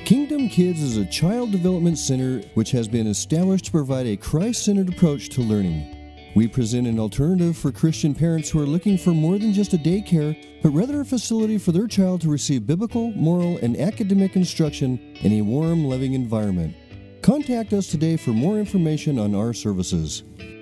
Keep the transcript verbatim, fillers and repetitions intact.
Kingdom Kids is a child development center which has been established to provide a Christ-centered approach to learning. We present an alternative for Christian parents who are looking for more than just a daycare, but rather a facility for their child to receive biblical, moral, and academic instruction in a warm, loving environment. Contact us today for more information on our services.